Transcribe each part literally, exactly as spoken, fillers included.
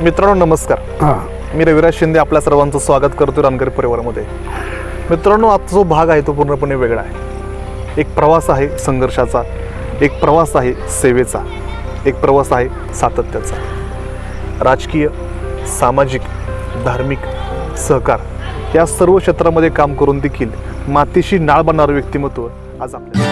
मित्रांनो नमस्कार. हां, मी रविराज शिंदे आपल्या सर्वांचं स्वागत करतो रानघर परिवारामध्ये. मित्रांनो, आजचा जो भाग आहे तो पूर्णपणे वेगळा आहे. एक प्रवास आहे संघर्षाचा, एक प्रवास आहे सेवेचा, एक प्रवास आहे सातत्याचा. राजकीय, सामाजिक, धार्मिक, सहकार या सर्व क्षेत्रामध्ये काम करून देखील मातीशी नाळ बनणारं व्यक्तिमत्व आज आपल्या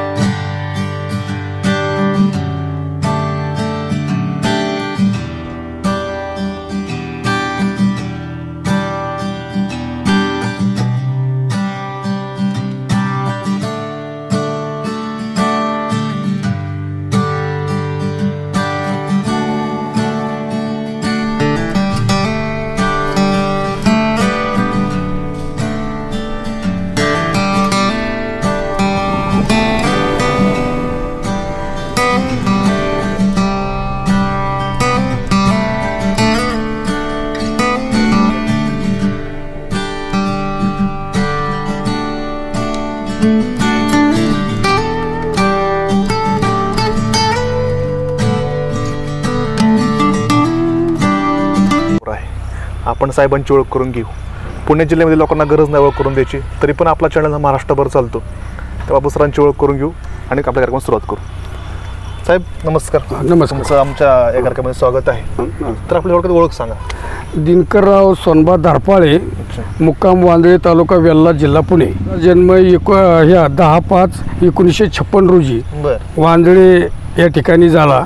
आपण साहेबांची ओळख करून घेऊ. पुणे जिल्ह्यामध्ये लोकांना गरज नाही ओळख करून द्यायची, तरी पण आपला चॅनल हा महाराष्ट्रभर चालतो. तेव्हा आपण सरांची ओळख करून घेऊ आणि आपल्या कार्यक्रमात सुरुवात करू. साहेब नमस्कार. नमस्कार. तुमचं आमच्या या कार्यक्रमामध्ये स्वागत आहे. तर आपली ओळख ओळख सांगा. दिनकरराव सोनबा धारपाळे, मुक्काम वांद्रे, तालुका वेल्हा, जिल्हा पुणे. जन्म एको ह्या दहा पाच एकोणीसशे छप्पन रोजी वांद्रे या ठिकाणी झाला.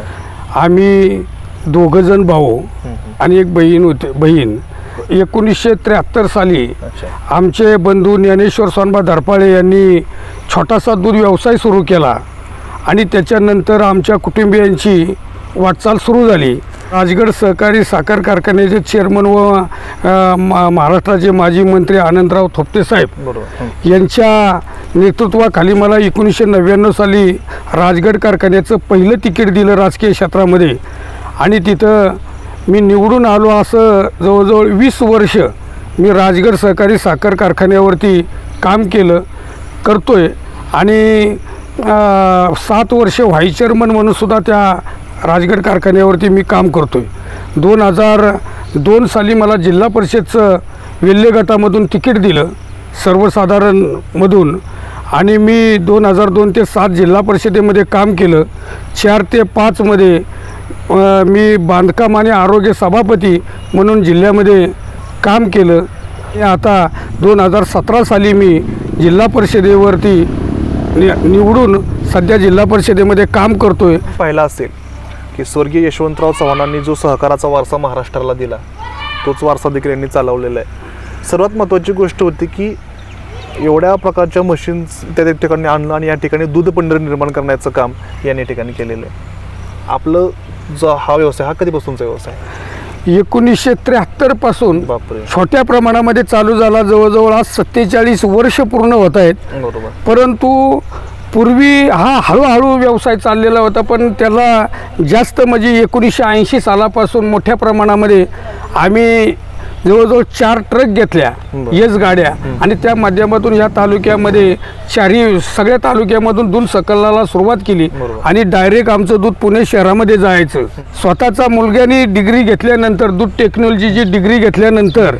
आम्ही दोघं जण भाऊ आणि एक बहीण होते. बहीण एकोणीसशे त्र्याहत्तर साली आमचे बंधू ज्ञानेश्वर सोनबा धारपाळे यांनी छोटासा दूध व्यवसाय सुरू केला आणि त्याच्यानंतर आमच्या कुटुंबियांची वाटचाल सुरू झाली. राजगड सहकारी साखर कारखान्याचे चेअरमन व महाराष्ट्राचे माजी मंत्री आनंदराव थोपटे साहेब यांच्या नेतृत्वाखाली मला एकोणीसशे नव्याण्णव साली राजगड कारखान्याचं पहिलं तिकीट दिलं राजकीय क्षेत्रामध्ये आणि तिथं मी निवडून आलो. असं जवळजवळ वीस वर्ष मी राजगड सहकारी साखर कारखान्यावरती काम केलं करतो आहे आणि सात वर्ष व्हाईस चेअरमन म्हणूनसुद्धा त्या राजगड कारखान्यावरती मी काम करतो आहे. दोन हजार दोन साली मला जिल्हा परिषदचं वेल्हे गटामधून तिकीट दिलं सर्वसाधारणमधून आणि मी दोन हजार दोन ते सात जिल्हा परिषदेमध्ये काम केलं. चार ते पाचमध्ये मी बांधकाम आणि आरोग्य सभापती म्हणून जिल्ह्यामध्ये काम केलं. आता दोन हजार सतरा साली मी जिल्हा परिषदेवरती नि निवडून सध्या जिल्हा परिषदेमध्ये काम करतो आहे. पाहिला असेल की स्वर्गीय यशवंतराव चव्हाणांनी जो सहकाराचा वारसा महाराष्ट्राला दिला तोच वारसा देखील यांनी चालवलेला आहे. सर्वात महत्त्वाची गोष्ट होती की एवढ्या प्रकारच्या मशीन्स त्या ठिकाणी आणलं आणि या ठिकाणी दूध पंढरी निर्माण करण्याचं काम यांनी ठिकाणी केलेलं आहे. आपलं जो हा व्यवसाय हा कधीपासूनचा व्यवसाय एकोणीसशे त्र्याहत्तर पासून छोट्या प्रमाणामध्ये चालू झाला. जवळजवळ आज सत्तेचाळीस वर्ष पूर्ण होत आहेत. बरोबर. परंतु पूर्वी हा हळूहळू व्यवसाय चाललेला होता, पण त्याला जास्त म्हणजे एकोणीसशे ऐंशी सालापासून मोठ्या प्रमाणामध्ये आम्ही जवळजवळ चार ट्रक घेतल्या, येस गाड्या, आणि त्या माध्यमातून या तालुक्यामध्ये चारही सगळ्या तालुक्यामधून दूध सकलाला सुरुवात केली आणि डायरेक्ट आमचं दूध पुणे शहरामध्ये जायचं. स्वतःचा मुलग्यानी डिग्री घेतल्यानंतर दूध टेक्नॉलॉजीची डिग्री घेतल्यानंतर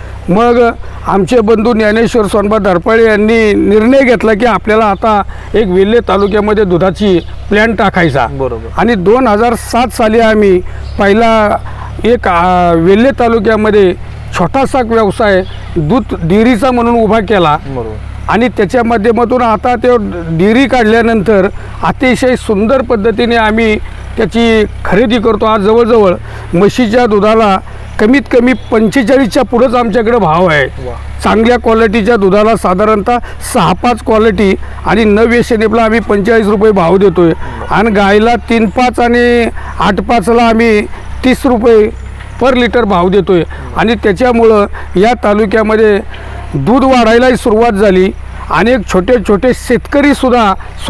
मग आमचे बंधू ज्ञानेश्वर सोनबा धारपाळे यांनी निर्णय घेतला की आपल्याला आता एक वेल्हे तालुक्यामध्ये दुधाची प्लॅन्ट टाकायचा. बरोबर. आणि दोन हजार सात साली आम्ही पहिला एक वेल्हे तालुक्यामध्ये छोटासा व्यवसाय दूध डेअरीचा म्हणून उभा केला. आणि त्याच्या माध्यमातून आता ते डेअरी काढल्यानंतर अतिशय सुंदर पद्धतीने आम्ही त्याची खरेदी करतो. आज जवळजवळ म्हशीच्या दुधाला कमीत कमी पंचेचाळीसच्या पुढंच आमच्याकडे भाव आहे. चांगल्या क्वालिटीच्या दुधाला साधारणतः सहा पाच क्वालिटी आणि न व्यसनेपला आम्ही पंचेचाळीस रुपये भाव देतोय आणि गायला तीन पाच आणि आठ पाचला आम्ही तीस रुपये पर लिटर भाव देतोय. आणि त्याच्यामुळं या तालुक्यामध्ये दूध वाढायलाही सुरुवात झाली. अनेक छोटे छोटे शेतकरीसुद्धा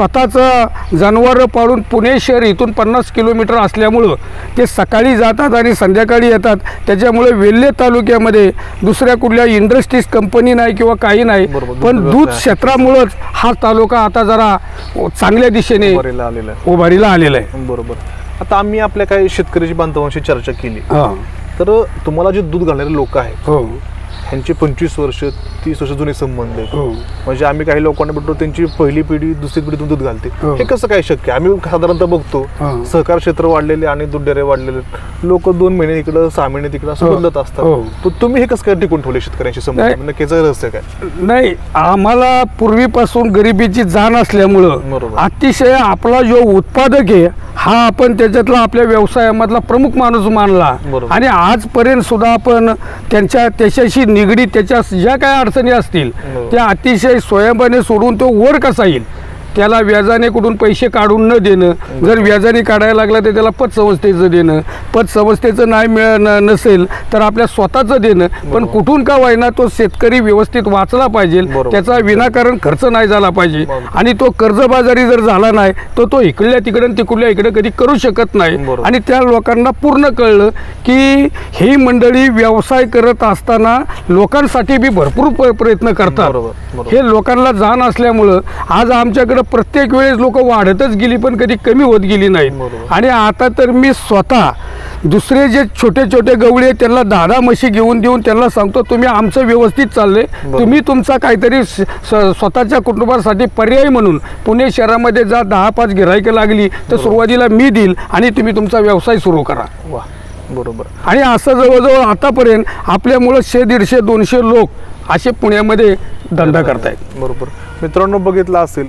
स्वतःचं जनावरं पाळून पुणे शहर इथून पन्नास किलोमीटर असल्यामुळं ते सकाळी जातात आणि संध्याकाळी येतात. त्याच्यामुळे वेल्हे तालुक्यामध्ये दुसऱ्या कुठल्या इंडस्ट्रीज कंपनी नाही किंवा काही नाही, पण दूध क्षेत्रामुळंच हा तालुका आता जरा चांगल्या दिशेने उभारीला आलेला आहे. बरोबर. आता आम्ही आपल्या काही शेतकऱ्याची बांधवांशी चर्चा केली तर तुम्हाला जे दूध घालणारे लोक आहेत ह्यांचे पंचवीस वर्ष तीस वर्ष जुने संबंध आहेत. म्हणजे आम्ही काही लोकांना भेटतो त्यांची पहिली पिढी दुसरी पिढी दूध घालते. हे कसं काय शक्य? आम्ही साधारणतः बघतो सहकार क्षेत्र वाढलेले आणि दूध डेअरी वाढलेले लोक दोन महिने इकडं सहा महिने तिकडं असं बदलत असतात. तुम्ही हे कसं काय टिकून ठेवले शेतकऱ्यांशी संबंध? नक्कीचं रहस्य काय? नाही, आम्हाला पूर्वीपासून गरिबीची जाण असल्यामुळं अतिशय आपला जो उत्पादक आहे हा आपण त्याच्यातला आपल्या व्यवसायामधला प्रमुख माणूस मानला आणि आजपर्यंत सुद्धा आपण त्यांच्या त्याच्याशी निगडीत त्याच्या ज्या काय अडचणी असतील त्या अतिशय स्वयंपाने सोडून तो वर कसा येईल त्याला व्याजाने कुठून पैसे काढून न देणं, जर व्याजाने काढायला लागला तर त्याला पतसंस्थेचं देणं, पतसंस्थेचं नाही मिळ नसेल तर आपल्या स्वतःचं देणं, पण कुठून का व्हायना तो शेतकरी व्यवस्थित वाचला पाहिजे, त्याचा विनाकारण खर्च नाही झाला पाहिजे आणि तो कर्जबाजारी जर झाला नाही तर तो इकडल्या तिकडे तिकडल्या इकडे कधी करू शकत नाही. आणि त्या लोकांना पूर्ण कळलं की ही मंडळी व्यवसाय करत असताना लोकांसाठी बी भरपूर प्रयत्न करतात. हे लोकांना जाण असल्यामुळं आज आमच्याकडे प्रत्येक वेळेस लोक वाढतच गेली पण कधी कमी होत गेली नाही. आणि आता तर मी स्वतः दुसरे जे छोटे छोटे गवळे त्यांना दादा म्हशी घेऊन देऊन त्यांना सांगतो तुम्ही आमचं व्यवस्थित चाललंय, तुम्ही तुमचा काहीतरी स्वतःच्या कुटुंबासाठी पर्याय म्हणून पुणे शहरामध्ये जा, दहा पाच गिरायकं लागली तर सुरुवातीला मी देईल आणि तुम्ही तुमचा व्यवसाय सुरू करा. बरोबर. आणि असं जवळजवळ आतापर्यंत आपल्यामुळं शे दीडशे दोनशे लोक असे पुण्यामध्ये धंदा करतायत. बरोबर. मित्रांनो, बघितलं असेल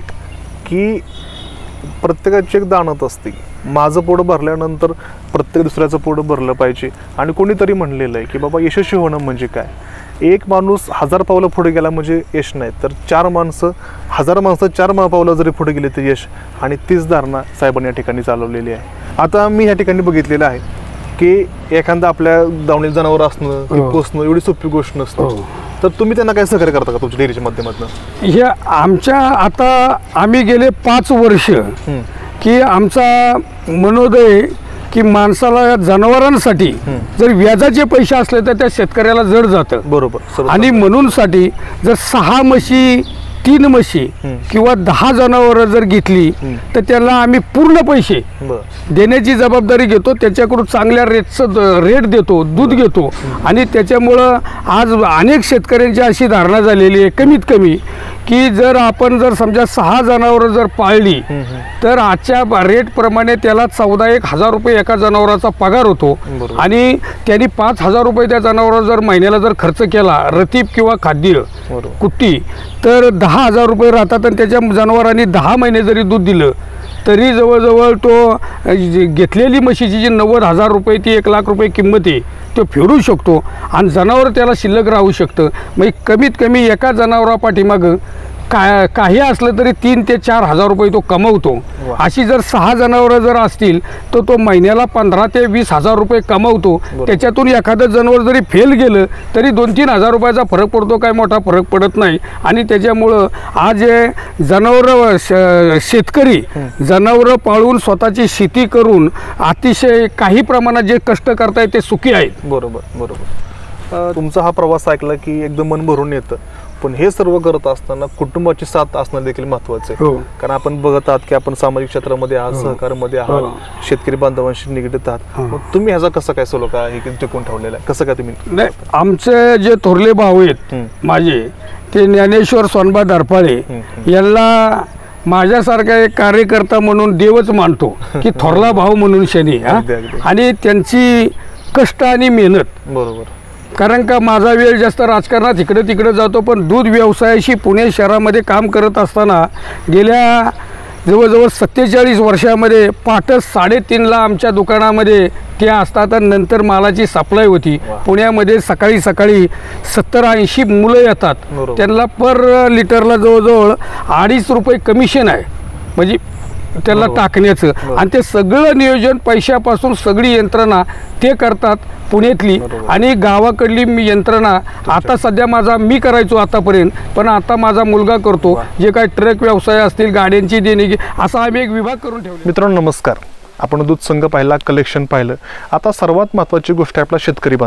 की प्रत्येकाची एक दानत असते. माझं पोट भरल्यानंतर प्रत्येक दुसऱ्याचं पोट भरलं पाहिजे. आणि कोणीतरी म्हणलेलं आहे की बाबा यशस्वी होणं म्हणजे काय? एक माणूस हजार पावलं पुढे गेला म्हणजे यश नाही, तर चार माणसं हजार माणसं चार पावलं जरी पुढे गेले तर यश. आणि तीच धारणा साहेबांनी या ठिकाणी चालवलेली आहे. आता मी या ठिकाणी बघितलेलं आहे की एखादा आपल्या दावणीत जनावर असणं की पोसणं एवढी सोपी गोष्ट नसतं. तर तुम्ही त्यांना काय सहकार्य करता का तुमच्या डेअरीच्या माध्यमातून? हे आमच्या आता आम्ही गेले पाच वर्ष की आमचा मनोदय की माणसाला जनावरांसाठी जर व्याजाचे पैसे असले तर त्या शेतकऱ्याला जड जातं. बरोबर. आणि म्हणून साठी जर सहा म्हशी तीन म्हशी किंवा दहा जनावर जर घेतली तर त्याला आम्ही पूर्ण पैसे देण्याची जबाबदारी घेतो. त्याच्याकडून चांगल्या रेटचं रेट देतो, दूध घेतो. आणि त्याच्यामुळं आज अनेक शेतकऱ्यांची अशी धारणा झालेली आहे कमीत कमी की जर आपण जर समजा सहा जनावर जर पाळली तर आजच्या रेटप्रमाणे त्याला चौदा एक हजार रुपये एका जनावराचा पगार होतो. आणि त्यांनी पाच हजार रुपये त्या जनावरावर जर महिन्याला जर खर्च केला रतीब किंवा खाद्य कुट्टी तर दहा हजार रुपये राहतात. आणि त्याच्या जनावरांनी दहा महिने जरी दूध दिलं तरी जवळजवळ तो घेतलेली म्हशीची जी नव्वद हजार रुपये ती एक लाख रुपये किंमत आहे तो फेडू शकतो आणि जनावर त्याला शिल्लक राहू शकतं. म्हणजे कमीत कमी एका जनावरापाठीमागं का काही असलं तरी तीन ते चार हजार रुपये तो कमवतो. अशी जर सहा जनावरं जर असतील तर तो महिन्याला पंधरा ते वीस हजार रुपये कमवतो. त्याच्यातून एखादं जनावर जरी फेल गेलं तरी दोन तीन हजार रुपयाचा फरक पडतो, काय मोठा फरक पडत नाही. आणि त्याच्यामुळं आज जनावरं शेतकरी जनावरं पाळून स्वतःची शेती करून अतिशय काही प्रमाणात जे कष्ट करतायत ते सुखी आहेत. बरोबर. बरोबर. तुमचा हा प्रवास ऐकला की एकदम मन भरून येतं. पण हे सर्व करत असताना कुटुंबाची साथ असणं देखील महत्वाचं आहे. कारण आपण बघत आहात की आपण सामाजिक क्षेत्रामध्ये आहात, सहकारमध्ये आहात, शेतकरी बांधवांशी निगडीत आहात. मग तुम्ही ह्याचा कसं काय सलोखा हे टिकून ठेवलेला आहे, कसं काय तुम्ही? नाही, आमचे जे थोरले भाऊ आहेत माझे ते ज्ञानेश्वर सोनबा दरपाळे यांना माझ्यासारखा एक कार्यकर्ता म्हणून देवच मानतो की थोरला भाऊ म्हणून शनी. आणि त्यांची कष्ट आणि मेहनत. बरोबर. कारण का माझा वेळ जास्त राजकारणात इकडे तिकडे जातो, पण दूध व्यवसायाशी पुणे शहरामध्ये काम करत असताना गेल्या जवळजवळ सत्तेचाळीस वर्षामध्ये पहाटे साडेतीनला आमच्या दुकानामध्ये ते असतात. आणि नंतर मालाची सप्लाय होती. पुण्यामध्ये सकाळी सकाळी सत्तर ऐंशी मुलं येतात. त्यांना पर लिटरला जवळजवळ अडीच रुपये कमिशन आहे म्हणजे त्याला टाकण्याचं. आणि ते सगळं नियोजन पैशापासून सगळी यंत्रणा ते करतात पुण्यातली. आणि गावाकडली यंत्रणा आता सध्या माझा मी करायचो आतापर्यंत, पण आता माझा मुलगा करतो. जे काही ट्रक व्यवसाय असतील, गाड्यांची देणगी, असा आम्ही एक विभाग करून ठेवला. मित्रांनो नमस्कार. आपण दूध संघ पाहिला, कलेक्शन पाहिलं. आता सर्वात महत्त्वाची गोष्ट आहे आपला शेतकरी बांधव.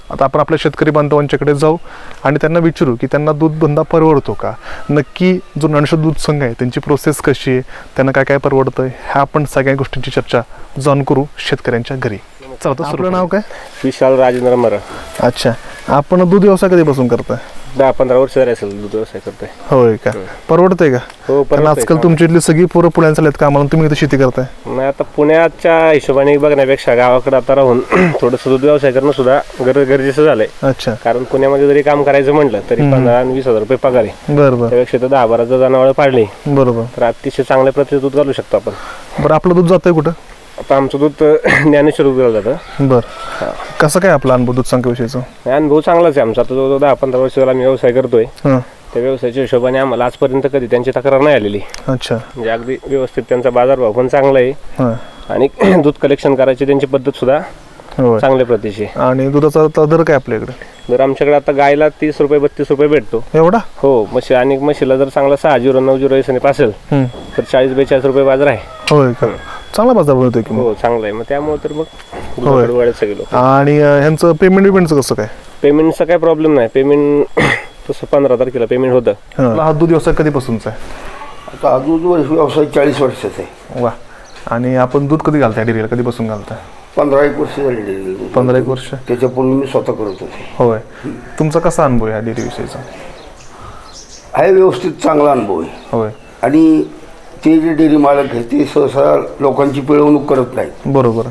आता आपण आपल्या शेतकरी बांधवांच्याकडे जाऊ आणि त्यांना विचारू की त्यांना दूध धंदा परवडतो का, नक्की जो ज्ञानेश्वर दूध संघ आहे त्यांची प्रोसेस कशी आहे, त्यांना काय काय परवडतं, ह्या आपण सगळ्या गोष्टींची चर्चा जाणून करू शेतकऱ्यांच्या घरी. चला, तर आपलं नाव काय? विशाल राजेंद्र मरा. अच्छा, आपण दूध व्यवसाय कधीपासून करताय? दहा पंधरा वर्ष झाले असेल दूध व्यवसाय करताय. होय का? परवडतंय का? हो, पण आजकाल तुमची इथली सगळी पोरं पुण्यात चालत का, म्हणून तुम्ही इथं शेती करताय? नाही, आता पुण्याच्या हिशोबाने बघण्यापेक्षा गावाकडे आता राहून थोडंसं दूध व्यवसाय करणं सुद्धा गर गरजेचं झालंय. अच्छा. कारण पुण्यामध्ये जरी काम करायचं म्हटलं तरी पंधरा आणि वीस हजार रुपये पगार आहे. बरोबर. त्यापेक्षा तर दहा बारा जर जनावरं पाळली बरोबर तर अतिशय चांगल्या प्रतीचं दूध घालू शकतो आपण. बरं, आपलं दूध जातंय कुठं? आता आमचं दूध ज्ञानेश्वर दूध दिलं जातं. बरं, कसं काय आपला अनुभव दूध संख्येविषयीचा? अनुभव चांगलाच आहे आमचा. आता जवळजवळ दहा पंधरा वर्ष झाला आम्ही व्यवसाय करतोय. त्या व्यवसायाच्या हिशोबाने आम्हाला आजपर्यंत कधी त्यांची तक्रार नाही आलेली. अच्छा. म्हणजे अगदी व्यवस्थित त्यांचा बाजारभाव पण चांगला आहे आणि दूध कलेक्शन करायची त्यांची पद्धत सुद्धा चांगल्या प्रतीची. आणि दुधाचा दर काय आपल्याकडे? दर आमच्याकडे आता गायला तीस रुपये बत्तीस रुपये भेटतो. एवढा? हो. म्हशी आणि म्हशीला जर चांगला सहा झिरो नऊ झिरो एस असेल तर चाळीस बेचाळीस रुपये बाजार आहे. होय का? चांगला बाजार बनवतोय की? हो, चांगला आहे. मग त्यामुळे तर मग सगळे लोक. आणि ह्यांचं पेमेंट बिमेंटचं कसं काय? पेमेंटचा काय प्रॉब्लेम नाही. पेमेंट तसं पंधरा तारखेला पेमेंट होतं. हा दूध व्यवसाय कधीपासूनचा आहे? आता हा दूध व्यवसाय चाळीस वर्षाचा आहे. वा. आणि आपण दूध कधी घालताय डेअरीला, कधीपासून घालताय? पंधरा एक वर्ष झाली डेअरीला. पंधरा एक वर्ष? त्याच्यापूर्वी मी स्वतः करत होते. होय. तुमचा कसा अनुभव आहे डेअरी विषयीचा? आहे व्यवस्थित चांगला अनुभव आहे. होय. आणि ते जे डेअरी मालक आहेत ते सहसा लोकांची पिळवणूक करत नाहीत. बरोबर.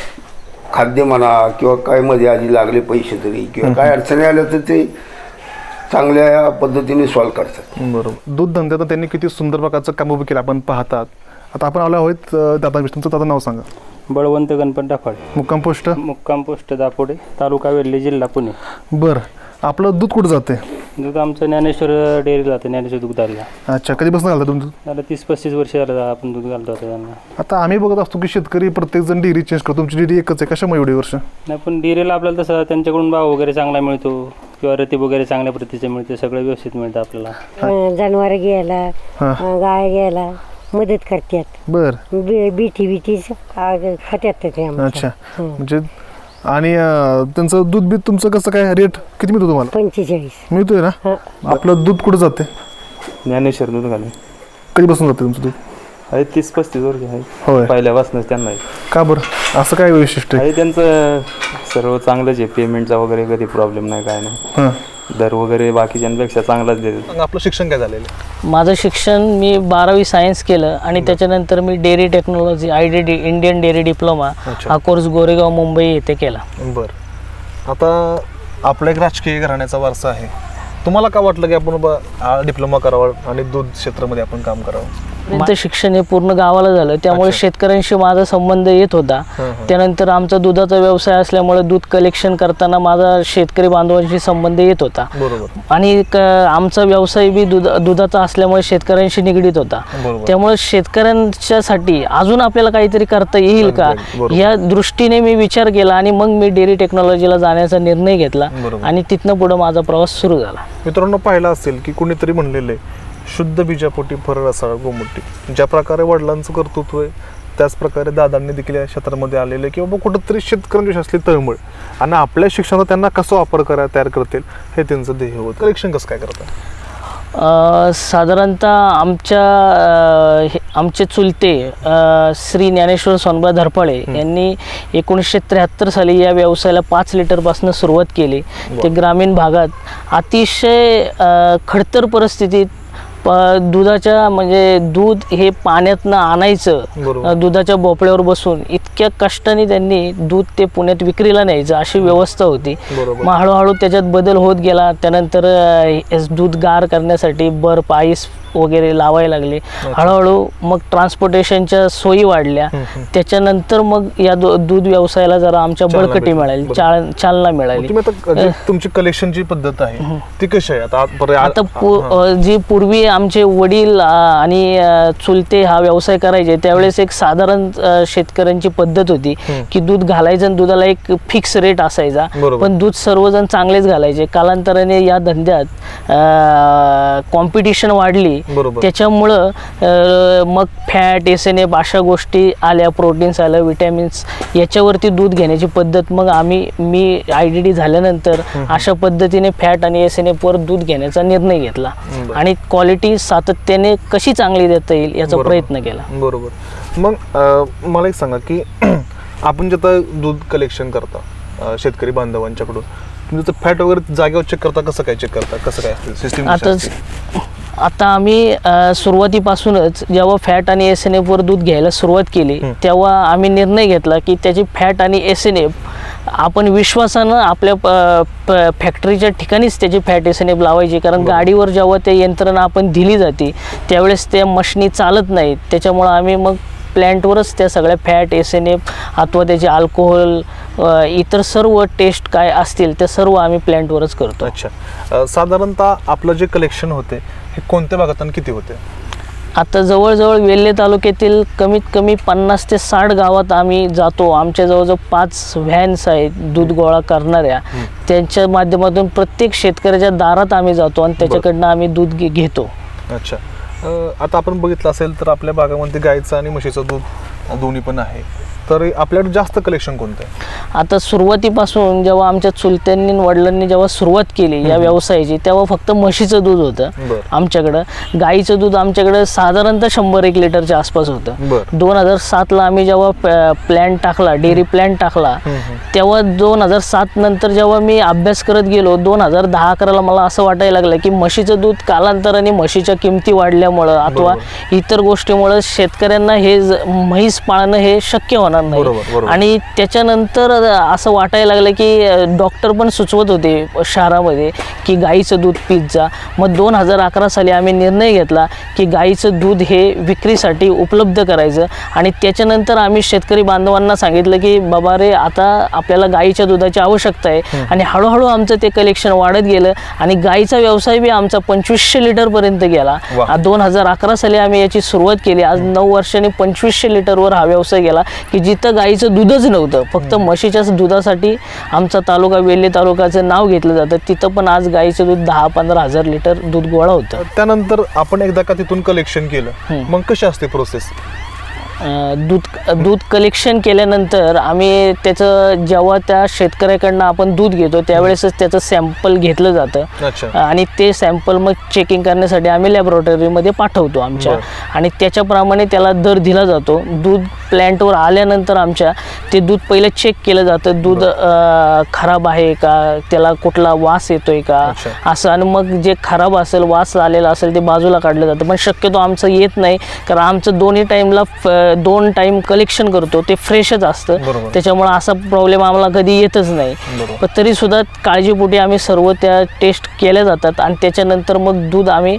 खाद्य म्हणा किंवा काय मध्ये आधी लागले पैसे तरी किंवा काय अडचणी आल्या तर ते चांगल्या पद्धतीने सॉल्व्ह करतात. बरोबर. दूध धंद्यात त्यांनी किती सुंदर प्रकारचं काम उभं केलं आपण पाहतात. आता आपण आलो आहोत दादा, तुमचं दादा नाव सांगा. बळवंत गणपत डाफाळे. मुक्काम पोस्ट? मुक्काम पोस्ट दापोडे, तालुका वेल्हे, जिल्हा पुणे. बरं, आपलं दूध कुठं जाते? दूध आमचं ज्ञानेश्वर डेअरीला जातं, ज्ञानेश्वर दुग्धाला. अच्छा, कधीपासून घालता तुम्ही दूध? त्याला तीस पस्तीस वर्ष झालं आपण दूध घालतो आता त्यांना. आता आम्ही बघत असतो की शेतकरी प्रत्येक जण डेअरी चेंज करतो, तुमची डेअरी एकच आहे, कशामुळे एवढी वर्ष? नाही, पण डेअरीला आपल्याला तसं त्यांच्याकडून भाव वगैरे चांगला मिळतो किंवा रतीब वगैरे चांगल्या प्रतीचे मिळते, सगळं व्यवस्थित मिळतं आपल्याला. जनावर घ्यायला, गाय घ्यायला मदत करतात. बर. बीटी बीटी खात्यात ते. अच्छा. म्हणजे आणि त्यांचं दूध बीत तुमचं कसं काय, रेट किती मिळतो तुम्हाला? पंचेचाळीस मिळतोय ना? आपलं दूध कुठं जाते? ज्ञानेश्वर दूध घाले. कधीपासून जाते तुमचं दूध? आहे तीस पस्तीस वर्ष आहे. होय. पहिल्यापासूनच त्यांना. का बरं, असं काय वैशिष्ट्य आहे? त्यांचं सर्व चांगलंच आहे, पेमेंटचा वगैरे कधी प्रॉब्लेम नाही, काय नाही. दर वगैरे बाकीच्यांपेक्षा चांगलाच देतात. आपलं शिक्षण काय झालेलं? माझं शिक्षण मी बारावी सायन्स केलं आणि त्याच्यानंतर मी dairy technology I D D Indian dairy diploma हा कोर्स गोरेगाव मुंबई येथे केला. बरं. आता आपला एक राजकीय घराण्याचा वारसा आहे. तुम्हाला काय वाटलं की आपण डिप्लोमा करावं आणि दूध क्षेत्रामध्ये आपण काम करावं? माझं शिक्षण हे पूर्ण गावाला झालं, त्यामुळे शेतकऱ्यांशी माझा संबंध येत होता. त्यानंतर आमचा दुधाचा व्यवसाय असल्यामुळे दूध कलेक्शन करताना माझा शेतकरी बांधवांशी संबंध येत होता. आणि आमचा व्यवसाय बी दूध दुधाचा असल्यामुळे शेतकऱ्यांशी निगडीत होता. त्यामुळे शेतकऱ्यांच्यासाठी अजून आपल्याला काहीतरी करता येईल का या दृष्टीने मी विचार केला आणि मग मी डेअरी टेक्नॉलॉजीला जाण्याचा निर्णय घेतला आणि तिथनं पुढे माझा प्रवास सुरू झाला. मित्रांनो, पाहिलं असेल की कोणीतरी म्हणलेलं आहे, शुद्ध बीजापोटी फर रसाळ गोमुठी. ज्या प्रकारे वडिलांचं कर्तृत्व आहे त्याच प्रकारे दादांनी देखील या क्षेत्रामध्ये आलेले किंवा कुठंतरी शेतकऱ्यांची असली तळमळ आणि आपल्या शिक्षणाचा त्यांना कसं वापर करायला तयार करतील हे त्यांचं ध्येय होतं. कलेक्शन कसं काय करतात? साधारणतः आमच्या आमचे चुलते श्री ज्ञानेश्वर सोनबा धरपाळे यांनी एकोणीसशे त्र्याहत्तर साली या व्यवसायाला पाच लिटरपासून सुरुवात केली. ते ग्रामीण भागात अतिशय खडतर परिस्थितीत प दुधाच्या म्हणजे दूध हे पाण्यातनं आणायचं, दुधाच्या भोपळ्यावर बसून इतक्या कष्टाने त्यांनी दूध ते पुण्यात विक्रीला न्यायचं अशी व्यवस्था होती. मग हळूहळू त्याच्यात बदल होत गेला. त्यानंतर दूध गार करण्यासाठी बर्फ आईस वगैरे लावायला लागले. हळूहळू मग ट्रान्सपोर्टेशनच्या सोयी वाढल्या. त्याच्यानंतर मग या दूध व्यवसायाला जरा आमच्या बळकटी मिळाली, चालना मिळाली. तुमची कलेक्शनची पद्धत आहे ती कशी आहे आता? आता जी पूर्वी आमचे वडील आणि चुलते हा व्यवसाय करायचे त्यावेळेस एक साधारण शेतकऱ्यांची पद्धत होती की दूध घालायचं आणि दुधाला एक फिक्स रेट असायचा, पण दूध सर्वजण चांगलेच घालायचे. कालांतराने या धंद्यात कॉम्पिटिशन वाढली नाही, बरोबर. त्याच्यामुळं अ, मग फॅट एस एन एफ अशा गोष्टी आल्या, प्रोटीन्स आल्या, विटॅमिन्स, याच्यावरती दूध घेण्याची पद्धत मग आम्ही मी आय डी डी झाल्यानंतर अशा पद्धतीने फॅट आणि एस एन एफवर दूध घेण्याचा निर्णय घेतला आणि क्वालिटी सातत्याने कशी चांगली देता येईल याचा बरोबर. प्रयत्न केला. बरोबर. मग अ, मला एक सांगा की आपण जेव्हा दूध कलेक्शन करता अ, शेतकरी बांधवांच्याकडून, तुम्ही तर फॅट वगैरे जागेवर चेक करता, कसं काय चेक करता, कसं काय असते सिस्टीम? आता आता आम्ही अ, सुरुवातीपासूनच जेव्हा फॅट आणि एस एन एफवर दूध घ्यायला सुरुवात केली तेव्हा आम्ही निर्णय घेतला की त्याची फॅट आणि एस एन एफ आपण विश्वासानं आपल्या फॅक्टरीच्या ठिकाणीच त्याची फॅट एस एन एफ लावायची, कारण गाडीवर जेव्हा ते यंत्रणा आपण दिली जाते त्यावेळेस त्या मशिनी चालत नाहीत. त्याच्यामुळं आम्ही मग प्लॅन्टवरच त्या सगळ्या फॅट एस एन एफ अथवा त्याचे अल्कोहोल इतर सर्व टेस्ट काय असतील ते सर्व आम्ही प्लॅन्टवरच करतो. अच्छा. अ, साधारणतः आपलं जे कलेक्शन होते हे कोणत्या भागात आणि किती होते? आता जवळजवळ वेल्हे तालुक्यातील कमीत कमी पन्नास ते साठ गावात आम्ही जातो. आमच्या जवळजवळ पाच व्हॅन्स आहेत दूध गोळा करणाऱ्या, त्यांच्या माध्यमातून प्रत्येक शेतकऱ्याच्या दारात आम्ही जातो आणि त्याच्याकडनं आम्ही दूध घे घेतो. अच्छा. अ, आता आपण बघितलं असेल तर आपल्या भागामध्ये गायचं आणि म्हशीचं दूध दोन्ही पण आहे, तर आपल्याकडे जास्त कलेक्शन कोणतं आहे? आता सुरुवातीपासून जेव्हा आमच्या चुलत्यांनी वडिलांनी जेव्हा सुरुवात केली या व्यवसायाची तेव्हा फक्त म्हशीचं दूध होतं आमच्याकडं. गाईचं दूध आमच्याकडं साधारणतः शंभर एक लिटरच्या आसपास होतं. दोन हजार सातला आम्ही जेव्हा प्लॅन टाकला, डेअरी प्लॅन टाकला, तेव्हा दोन हजार सात नंतर जेव्हा मी अभ्यास करत गेलो, दोन हजार दहा अकराला मला असं वाटायला लागलं की म्हशीचं दूध कालांतराने म्हशीच्या किमती वाढल्यामुळं अथवा इतर गोष्टीमुळं शेतकऱ्यांना हे म्हैस पाळणं हे शक्य होणार नाही. आणि त्याच्यानंतर असं वाटायला लागलं की डॉक्टर पण सुचवत होते शहरामध्ये की गाईचं दूध पीत जा. मग दोन हजार अकरा साली आम्ही निर्णय घेतला की गाईचं दूध हे विक्रीसाठी उपलब्ध करायचं आणि त्याच्यानंतर आम्ही शेतकरी बांधवांना सांगितलं की बाबा रे, आता आपल्याला गाईच्या दुधाची आवश्यकता आहे. आणि हळूहळू आमचं ते कलेक्शन वाढत गेलं आणि गाईचा व्यवसाय बी आमचा पंचवीसशे लिटरपर्यंत गेला. दोन हजार अकरा साली आम्ही याची सुरुवात केली. आज नऊ वर्षांनी पंचवीसशे लिटरवर हा व्यवसाय गेला की जिथं गाईचं दूधच नव्हतं, फक्त म्हशीच्याच दुधासाठी आमचा तालुका वेल्हे तालुक्याचं नाव घेतलं जातं, तिथं पण आज गाईचं दूध दहा पंधरा हजार लिटर दूध गोळा होतं. त्यानंतर आपण एकदा का तिथून कलेक्शन केलं, मग कशी असते प्रोसेस? दूध दूध कलेक्शन केल्यानंतर आम्ही त्याचं जेव्हा त्या शेतकऱ्याकडनं आपण दूध घेतो त्यावेळेसच त्याचं सॅम्पल घेतलं जातं आणि ते सॅम्पल मग चेकिंग करण्यासाठी आम्ही लॅबोरेटरीमध्ये पाठवतो आमच्या आणि त्याच्याप्रमाणे त्याला दर दिला जातो. दूध प्लॅन्टवर आल्यानंतर आमच्या ते दूध पहिलं चेक केलं जातं, दूध खराब आहे का, त्याला कुठला वास येतोय का असं, आणि मग जे खराब असेल, वास आलेला असेल ते बाजूला काढलं जातं. पण शक्यतो आमचं येत नाही, कारण आमचं दोन्ही टाईमला दोन टाइम कलेक्शन करतो ते फ्रेशच असतं, त्याच्यामुळे असा प्रॉब्लेम आम्हाला कधी येतच नाही. पण तरी सुद्धा काळजीपोटी आम्ही सर्व त्या टेस्ट केल्या जातात आणि त्याच्यानंतर मग दूध आम्ही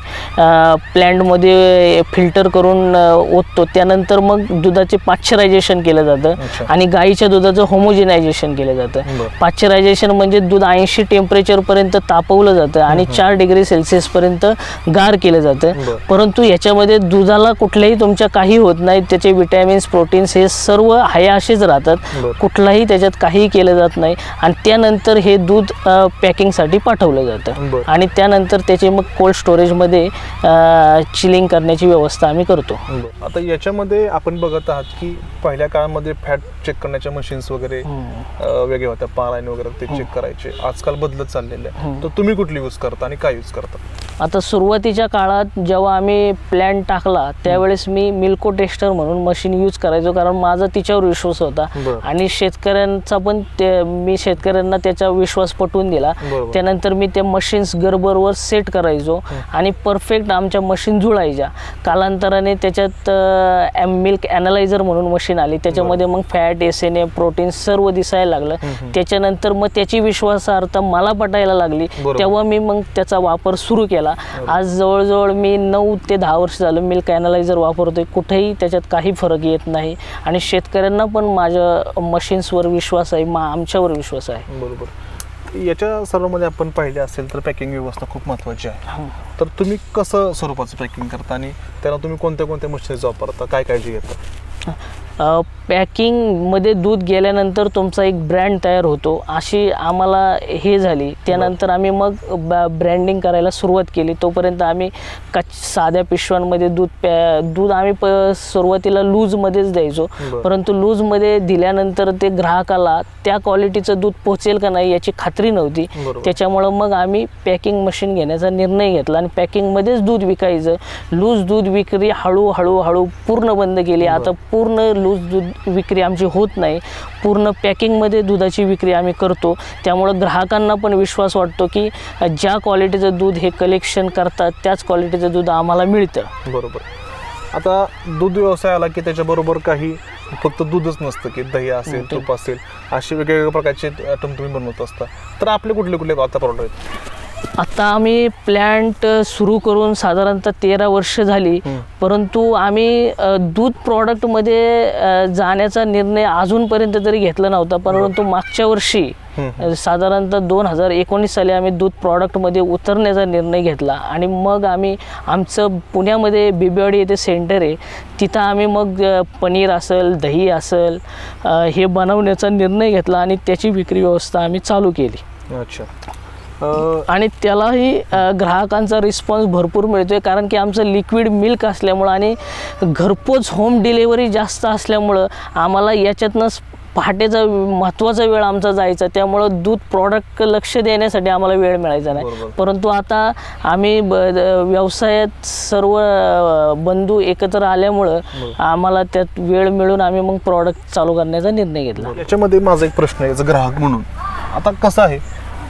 प्लॅन्टमध्ये फिल्टर करून ओततो. त्यानंतर मग दुधाचे पाश्चरायझेशन केलं जातं आणि गाईच्या दुधाचं होमोजिनायझेशन केलं जातं. पाश्चरायझेशन म्हणजे दूध ऐंशी टेम्परेचरपर्यंत तापवलं जातं आणि चार डिग्री सेल्सिअसपर्यंत गार केलं जातं. परंतु याच्यामध्ये दुधाला कुठल्याही तुमच्या काही होत नाही, त्याचे विटॅमिन्स, प्रोटीन्स हे सर्व आहे असेच राहतात, कुठलाही त्याच्यात काहीही केलं जात नाही. आणि त्यानंतर हे दूध पॅकिंगसाठी पाठवलं जातं आणि त्यानंतर त्याचे मग कोल्ड स्टोरेजमध्ये चिलिंग करण्याची व्यवस्था आम्ही करतो. आता याच्यामध्ये आपण बघत आहात की पहिल्या काळामध्ये फॅट चेक करण्याच्या मशीन्स वगैरे वेगळे होत्या, पारायण वगैरे ते चेक करायचे, आजकाल बदलत चाललेले आहे. तर तुम्ही कुठली यूज करता आणि काय यूज करता? आता सुरुवातीच्या काळात जेव्हा आम्ही प्लॅन टाकला त्यावेळेस मी मिल्को टेस्टर म्हणून मशीन यूज करायचो, कारण माझा तिच्यावर विश्वास होता आणि शेतकऱ्यांचा पण ते मी शेतकऱ्यांना त्याचा विश्वास पटवून दिला. त्यानंतर मी ते मशीन्स गर्भरवर सेट करायचो आणि परफेक्ट आमच्या मशीन जुळायच्या. कालांतराने त्याच्यात मिल्क ॲनालायझर म्हणून मशीन आली, त्याच्यामध्ये मग fat, S N A, protein सर्व दिसायला लागलं. त्याच्यानंतर मग त्याची विश्वासार्हता मला पटायला लागली, तेव्हा मी मग त्याचा वापर सुरू केला. आज जवळजवळ मी नऊ ते दहा वर्ष झालं मिल्क ॲनालायझर वापरतोय, कुठेही त्याच्यात काही फरक येत नाही आणि शेतकऱ्यांना पण माझ्या मशीन्सवर विश्वास आहे, मा आमच्यावर विश्वास आहे. बरोबर. याच्या सर्वांमध्ये आपण पाहिले असेल तर पॅकिंग व्यवस्था खूप महत्त्वाची आहे. तर तुम्ही कसं स्वरूपाचं पॅकिंग करता आणि त्याला तुम्ही कोणत्या कोणत्या मशीन्स वापरता, काय काळजी घेता? पॅकिंगमध्ये दूध गेल्यानंतर तुमचा एक ब्रँड तयार होतो अशी आम्हाला हे झाली. त्यानंतर आम्ही मग ब्रँडिंग करायला सुरुवात केली. तोपर्यंत आम्ही कच साध्या पिशव्यांमध्ये दूध प्या दूध आम्ही प सुरुवातीला लूजमध्येच द्यायचो, परंतु लूजमध्ये दिल्यानंतर ते ग्राहकाला त्या क्वालिटीचं दूध पोचेल का नाही याची खात्री नव्हती. त्याच्यामुळं मग आम्ही पॅकिंग मशीन घेण्याचा निर्णय घेतला आणि पॅकिंगमध्येच दूध विकायचं. लूज दूध विक्री हळूहळू हळू पूर्ण बंद केली. आता पूर्ण लूज दूध विक्री आमची होत नाही, पूर्ण पॅकिंगमध्ये दुधाची विक्री आम्ही करतो. त्यामुळं ग्राहकांना पण विश्वास वाटतो की ज्या क्वालिटीचं दूध हे कलेक्शन करतात त्याच क्वालिटीचं दूध आम्हाला मिळतं. बरोबर. आता दूध व्यवसाय आला की त्याच्याबरोबर काही फक्त दूधच नसतं की दही असेल, तूप असेल, असे वेगवेगळ्या प्रकारचे आयटम तुम्ही बनवत असता. तर आपले कुठले कुठले आता प्रॉडक्ट आहेत? आता आम्ही प्लॅन्ट सुरू करून साधारणतः तेरा वर्ष झाली, परंतु आम्ही दूध प्रॉडक्टमध्ये जाण्याचा निर्णय अजूनपर्यंत तरी घेतला नव्हता. परंतु मागच्या वर्षी साधारणतः दोन हजार एकोणीस साली आम्ही दूध प्रॉडक्टमध्ये उतरण्याचा निर्णय घेतला आणि मग आम्ही आमचं पुण्यामध्ये बिबेवाडी येथे सेंटर आहे, तिथं आम्ही मग पनीर असेल, दही असेल हे बनवण्याचा निर्णय घेतला आणि त्याची विक्री व्यवस्था आम्ही चालू केली. अच्छा. आणि त्यालाही ग्राहकांचा रिस्पॉन्स भरपूर मिळतोय, कारण की आमचं लिक्विड मिल्क असल्यामुळं आणि घरपोच होम डिलेवरी जास्त असल्यामुळं आम्हाला याच्यातनं पहाटेचा महत्त्वाचा वेळ आमचा जायचा. त्यामुळं दूध प्रॉडक्ट लक्ष देण्यासाठी आम्हाला वेळ मिळायचा नाही. परंतु आता आम्ही ब व्यवसायात सर्व बंधू एकत्र आल्यामुळं आम्हाला त्यात वेळ मिळून आम्ही मग प्रॉडक्ट चालू करण्याचा निर्णय घेतला. याच्यामध्ये माझा एक प्रश्न आहे, ग्राहक म्हणून आता कसं आहे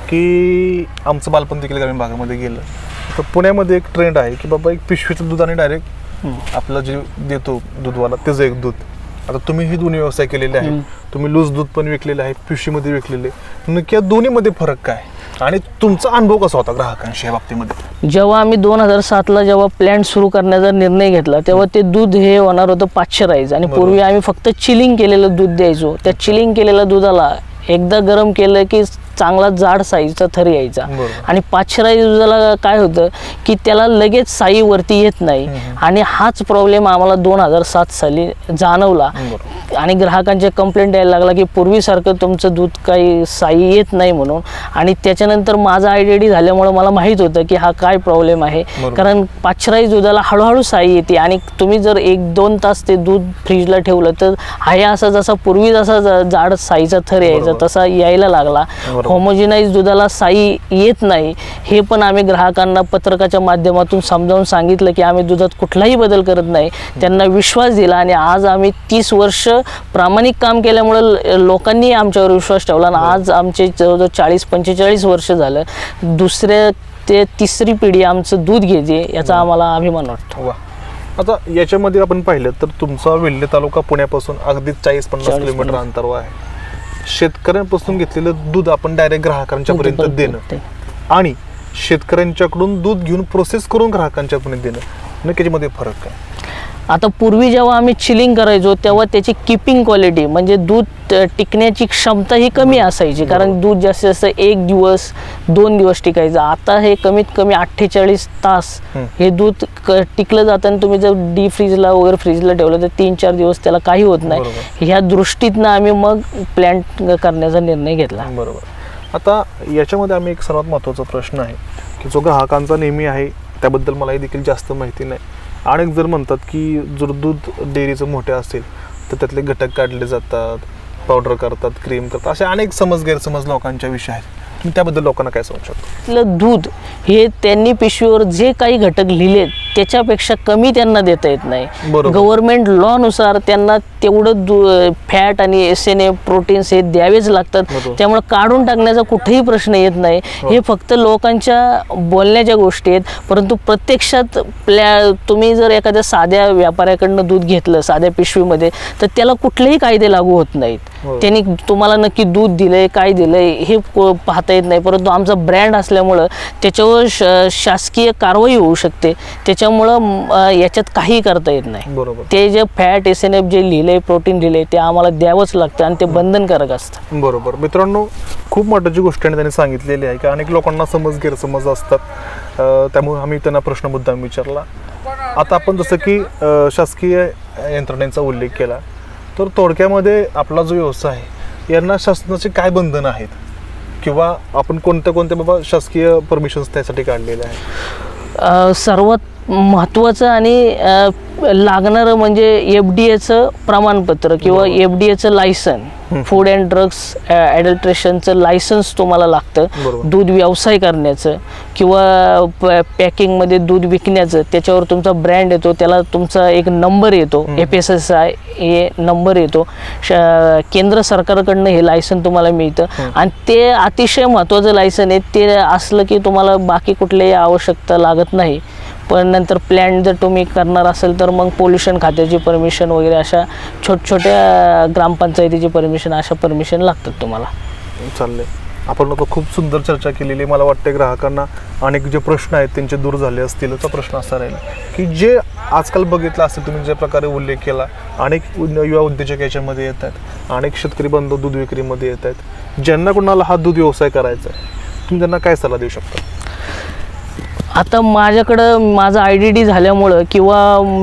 की आमचं बालपण देखील ग्रामीण भागामध्ये गेलं तर पुण्यामध्ये एक ट्रेंड आहे की बाबा एक पिशवीचं दूध आणि डायरेक्ट आपलं जे देतो दूधवाला त्याचं एक दूध. आता तुम्ही हे दोन्ही व्यवसाय केलेले आहे, तुम्ही लूज दूध पण विकलेलं आहे, पिशवीमध्ये विकलेले, नक्की या दोन्हीमध्ये फरक काय आणि तुमचा अनुभव कसा होता ग्राहकांशी या बाबतीमध्ये? जेव्हा आम्ही दोन हजार सातला जेव्हा प्लॅन्ट सुरू करण्याचा निर्णय घेतला तेव्हा ते दूध हे होणार होतं पाश्चराइज आणि पूर्वी आम्ही फक्त चिलिंग केलेलं दूध द्यायचो. त्या चिलिंग केलेल्या दुधाला एकदा गरम केलं की चांगला जाड साईजचा थर यायचा आणि पाश्चराइज दुधाला काय होतं की त्याला लगेच साई वरती येत नाही आणि हाच प्रॉब्लेम आम्हाला दोन हजार सात साली जाणवला आणि ग्राहकांचे कंप्लेंट यायला लागला की पूर्वीसारखं तुमचं दूध काही साई येत नाही म्हणून. आणि त्याच्यानंतर माझा आयडेडी झाल्यामुळे मला माहीत होतं की हा काय प्रॉब्लेम आहे, कारण पाश्चराइज दुधाला हळूहळू साई येते आणि तुम्ही जर एक दोन तास ते दूध फ्रीजला ठेवलं तर हा असा जसा पूर्वी जसा जाड साईचा थर यायचा तसा यायला लागला. होमोजिनाइज दुधाला साई येत नाही हे पण आम्ही ग्राहकांना पत्रकाच्या माध्यमातून समजावून सांगितलं की आम्ही दुधात कुठलाही बदल करत नाही. त्यांना विश्वास दिला आणि आज आम्ही तीस वर्ष प्रामाणिक काम केल्यामुळे लोकांनी आमच्यावर विश्वास ठेवला आणि आज आमचे जवळजवळ चाळीस पंचेचाळीस वर्ष झालं दुसऱ्या ते तिसरी पिढी आमचं दूध घेते याचा आम्हाला अभिमान वाटतो. आता याच्यामध्ये आपण पाहिलं तर तुमचा वेल्हे तालुका पुण्यापासून अगदी चाळीस पन्नास किलोमीटर अंतरावर आहे. शेतकऱ्यांपासून घेतलेलं दूध आपण डायरेक्ट ग्राहकांच्या पर्यंत देणं आणि शेतकऱ्यांच्याकडून दूध घेऊन प्रोसेस करून ग्राहकांच्या पर्यंत देणं, नक्की याच्यामध्ये फरक काय? आता पूर्वी जेव्हा आम्ही चिलिंग करायचो तेव्हा त्याची किपिंग क्वालिटी म्हणजे दूध टिकण्याची क्षमता ही कमी असायची, कारण दूध जास्तीत जास्त एक दिवस दोन दिवस टिकायचं. आता हे कमीत कमी अठ्ठेचाळीस तास हे दूध टिकलं जातं आणि तुम्ही जर डी फ्रीजला वगैरे फ्रीजला ठेवलं तर तीन चार दिवस त्याला काही होत नाही. ह्या दृष्टीतनं आम्ही मग प्लॅन्ट करण्याचा निर्णय घेतला. बरोबर. आता याच्यामध्ये आम्ही एक सर्वात महत्त्वाचा प्रश्न आहे की जो ग्राहकांचा नेहमी आहे त्याबद्दल मलाही देखील जास्त माहिती नाही. अनेक जर म्हणतात की जर दूध डेअरीचं मोठे असेल तर त्यातले घटक काढले जातात, पावडर करतात, क्रीम करतात, असे अनेक समज गैरसमज लोकांच्या विषय आहेत. त्याबद्दल लोकांना काय सांगू शकतो? दूध हे त्यांनी पिशवीवर जे काही घटक लिहिले त्याच्यापेक्षा कमी त्यांना देता येत नाही. गव्हर्नमेंट लॉ नुसार त्यांना तेवढं फॅट आणि एस एन ए प्रोटीन्स हे द्यावेच लागतात. त्यामुळे काढून टाकण्याचा कुठेही प्रश्न येत नाही. हे फक्त लोकांच्या बोलण्याच्या गोष्टी आहेत, परंतु प्रत्यक्षात प्लॅ तुम्ही जर एखाद्या साध्या व्यापाऱ्याकडनं दूध घेतलं साध्या पिशवीमध्ये तर त्याला कुठलेही कायदे लागू होत नाहीत. त्यांनी तुम्हाला नक्की दूध दिलंय काय दिलंय हे पाहता येत नाही, परंतु आमचा ब्रँड असल्यामुळं त्याच्यावर शासकीय कारवाई होऊ शकते. त्याच्यामुळं याच्यात काही करता येत नाही. ते जे फॅट एस एन एफ जे लिहिलंय प्रोटीन लिहिलंय ते आम्हाला द्यावंच लागतं आणि ते बंधनकारक असतं. बरोबर. मित्रांनो, खूप महत्त्वाची गोष्ट त्यांनी सांगितलेली आहे की अनेक लोकांना समज गैरसमज असतात, त्यामुळे आम्ही त्यांना प्रश्न मुद्दाम विचारला. आता आपण जसं की शासकीय यंत्रणेचा उल्लेख केला, तर थोडक्यामध्ये आपला जो व्यवसाय आहे यांना शासनाचे काय बंधनं आहेत किंवा आपण कोणत्या कोणत्या बाबा शासकीय परमिशन्स त्यासाठी काढलेले आहेत? सर्वात महत्त्वाचं आणि लागणारं म्हणजे एफ डी एचं प्रमाणपत्र किंवा एफ डी एचं लायसन, फूड अँड ड्रग्स ॲडल्ट्रेशनचं लायसन्स तुम्हाला लागतं दूध व्यवसाय करण्याचं किंवा पॅकिंगमध्ये दूध विकण्याचं. त्याच्यावर तुमचा ब्रँड येतो, त्याला तुमचा एक नंबर येतो, एफ एस एस आय हे नंबर येतो. केंद्र सरकारकडनं हे लायसन तुम्हाला मिळतं आणि ते अतिशय महत्त्वाचं लायसन आहे. ते असलं की तुम्हाला बाकी कुठलीही आवश्यकता लागत नाही. पण नंतर प्लॅन जर तुम्ही करणार असेल तर मग पोल्युशन खात्याची परमिशन वगैरे अशा छोट छोट्या ग्रामपंचायतीची परमिशन अशा परमिशन लागतात तुम्हाला. चाललंय. आपण आता खूप सुंदर चर्चा केलेली. मला वाटते ग्राहकांना अनेक जे प्रश्न आहेत त्यांचे दूर झाले असतील. तो प्रश्न असा राहील की जे आजकाल बघितलं असेल तुम्ही ज्या प्रकारे उल्लेख केला, अनेक युवा उद्योजक याच्यामध्ये येत आहेत, अनेक शेतकरी बंधू दूध विक्रीमध्ये येत आहेत. ज्यांना कोणाला हा दूध व्यवसाय करायचा आहे तुम्ही त्यांना काय सल्ला देऊ शकता? आता माझ्याकडं माझं आय डी डी झाल्यामुळं किंवा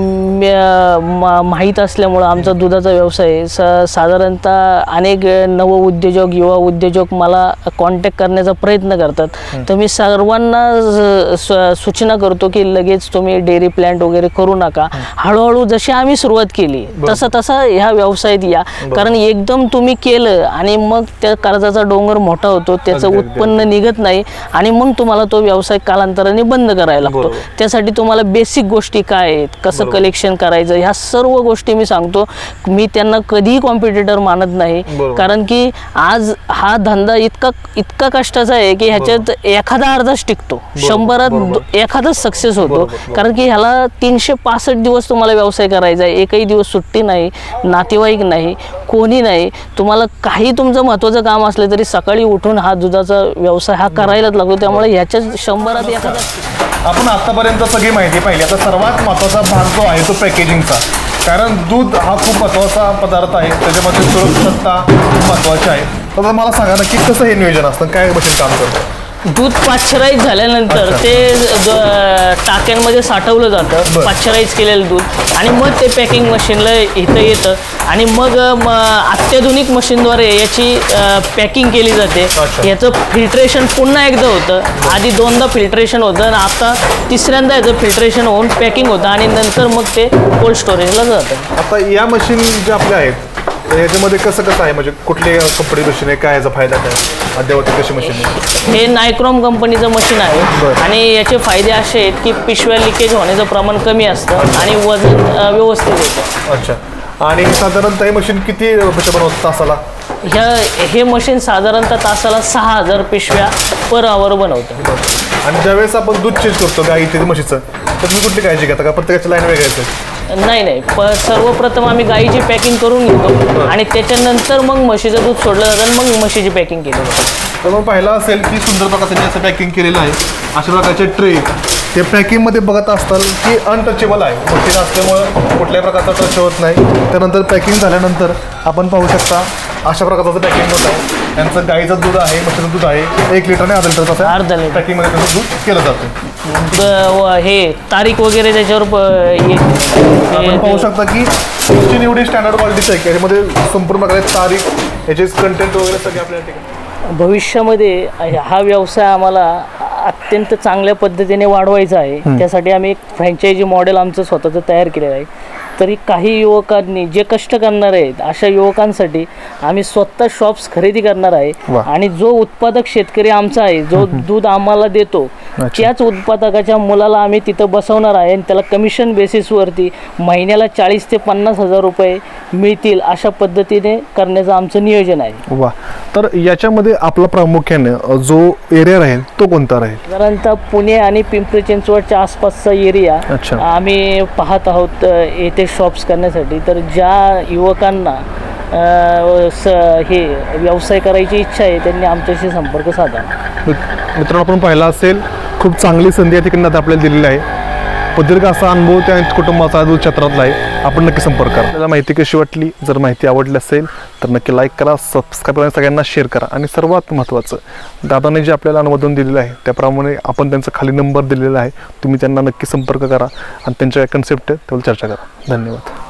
मा माहीत असल्यामुळं आमचा दुधाचा व्यवसाय स साधारणतः अनेक नव उद्योजक युवा उद्योजक मला कॉन्टॅक्ट करण्याचा प्रयत्न करतात. तर मी सर्वांना सूचना करतो की लगेच तुम्ही डेअरी प्लॅन्ट वगैरे करू नका. हळूहळू जशी आम्ही सुरुवात केली तसं तसं ह्या व्यवसायात या. कारण एकदम तुम्ही केलं आणि मग त्या कर्जाचा डोंगर मोठा होतो, त्याचं उत्पन्न निघत नाही आणि मग तुम्हाला तो व्यवसाय कालांतराने बंद करायला लागतो. त्यासाठी तुम्हाला बेसिक गोष्टी काय आहेत, कसं कलेक्शन करायचं, ह्या सर्व गोष्टी मी सांगतो. मी त्यांना कधीही कॉम्पिटिटर मानत नाही. कारण की आज हा धंदा इतका इतका कष्टाचा आहे की ह्याच्यात एखादा अर्धाच टिकतो, शंभरात एखादाच सक्सेस होतो. कारण की ह्याला तीनशे पासष्ट दिवस तुम्हाला व्यवसाय करायचा आहे. एकही दिवस सुट्टी नाही, नातेवाईक नाही, कोणी नाही. तुम्हाला काही तुमचं महत्त्वाचं काम असलं तरी सकाळी उठून हा दुधाचा व्यवसाय हा करायलाच लागतो. त्यामुळे ह्याच्या शंभरात एखादा. आपण आतापर्यंत सगळी माहिती पाहिली. आता सर्वात महत्त्वाचा भाग जो आहे तो पॅकेजिंगचा. कारण दूध हा खूप महत्त्वाचा पदार्थ आहे, त्याच्यामध्ये सुरक्षितता खूप महत्त्वाची आहे. तर मला सांगा ना की कसं हे नियोजन असतं, काय मशीन काम करतं? दूध पाश्चराईज झाल्यानंतर ते टाक्यांमध्ये साठवलं जातं, पाश्चराईज केलेलं दूध, आणि मग ते पॅकिंग मशीनला इथं येतं आणि मग अत्याधुनिक मशीनद्वारे याची पॅकिंग केली जाते. याचं फिल्ट्रेशन पुन्हा एकदा होतं. आधी दोनदा फिल्ट्रेशन होतं आणि आता तिसऱ्यांदा याचं फिल्ट्रेशन होऊन पॅकिंग होतं आणि नंतर मग ते कोल्ड स्टोरेजला जातं. आता या मशीन जे आपल्या आहेत तर याच्यामध्ये कसं कसं आहे, म्हणजे कुठली कंपनी मशीन आहे, काय याचा फायदा काय, अद्यावधी कशी मशीन आहे? हे नायक्रॉम कंपनीचं मशीन आहे आणि याचे फायदे असे आहेत की पिशव्या लिकेज होण्याचं प्रमाण कमी असतं आणि वजन व्यवस्थित येतं. अच्छा. आणि साधारणतः हे मशीन किती पिशव्या बनवतं तासाला? ह्या हे मशीन साधारणतः तासाला सहा हजार पिशव्या पर आवर बनवतं. आणि ज्यावेळेस आपण दूध चेंज करतो गाईचे म्हशीचं तर तुम्ही कुठली काळजी घेता का? प्रत्येकाची लाईन वेगळी आहे? नाही नाही, प सर्वप्रथम आम्ही गाईची पॅकिंग करून घेतो आणि त्याच्यानंतर मग म्हशीचं दूध सोडलं जातं आणि मग म्हशीची पॅकिंग केली जाते. तर मग पाहिलं असेल की सुंदर प्रकारचे असं पॅकिंग केलेलं आहे. अशा प्रकारचे ट्रे ते पॅकिंगमध्ये बघत असताल की अनटचेबल आहे, मशीन असल्यामुळं कुठल्याही प्रकारचा टच होत नाही. त्यानंतर पॅकिंग झाल्यानंतर आपण पाहू शकता अशा प्रकारचं पॅकिंग होत आहे. त्यांचं गाईचं दूध आहे, म्हशीचं दूध आहे, एक लिटर आणि अर्धा लिटर असं अर्धा लिटर पॅकिंगमध्ये त्याचं दूध केलं जातं. हे तारीख वगैरे त्याच्यावर आपण पाहू शकता की मशीन एवढी स्टँडर्ड क्वालिटीची आहे की याच्यामध्ये संपूर्ण प्रकारे तारीख याचे कंटेंट वगैरे सगळे आपल्या ठिकाणी. भविष्यामध्ये हा व्यवसाय आम्हाला अत्यंत चांगल्या पद्धतीने वाढवायचा आहे. त्यासाठी आम्ही एक फ्रँचायझी मॉडेल आमचं स्वतःचं तयार केलेलं आहे. तरी काही युवकांनी जे कष्ट करणार आहेत अशा युवकांसाठी आम्ही स्वतः शॉप्स खरेदी करणार आहे आणि जो उत्पादक शेतकरी आमचा आहे, जो दूध आम्हाला देतो, त्याच उत्पादकाच्या मुलाला आम्ही तिथं बसवणार आहे आणि त्याला कमिशन बेसिसवरती महिन्याला चाळीस ते पन्नास हजार रुपये मिळतील अशा पद्धतीने करण्याचं आमचं नियोजन आहे. वा. तर याच्यामध्ये आपला प्रामुख्याने जो एरिया राहील तो कोणता राहील? साधारणतः पुणे आणि पिंपरी चिंचवडच्या आसपासचा एरिया आम्ही पाहत आहोत येथे शॉप्स करण्यासाठी. तर ज्या युवकांना स हे व्यवसाय करायची इच्छा आहे त्यांनी आमच्याशी संपर्क साधा. मित्रांनो, आपण पाहिला असेल खूप चांगली संधी या ठिकाणी आता आपल्याला दिलेली आहे. प्रदीर्घ असा अनुभव त्या कुटुंबाचा दूध क्षेत्रातला आहे. आपण नक्की संपर्क करा. आपल्याला माहिती कशी वाटली, जर माहिती आवडली असेल तर नक्की लाईक करा, सबस्क्राईब करा, सगळ्यांना शेअर करा. आणि सर्वात महत्त्वाचं, दादाने जे आपल्याला अनुमोदन दिलेलं आहे त्याप्रमाणे आपण त्यांचा खाली नंबर दिलेला आहे, तुम्ही त्यांना नक्की संपर्क करा आणि त्यांच्या कन्सेप्ट आहे त्यावर चर्चा करा. धन्यवाद.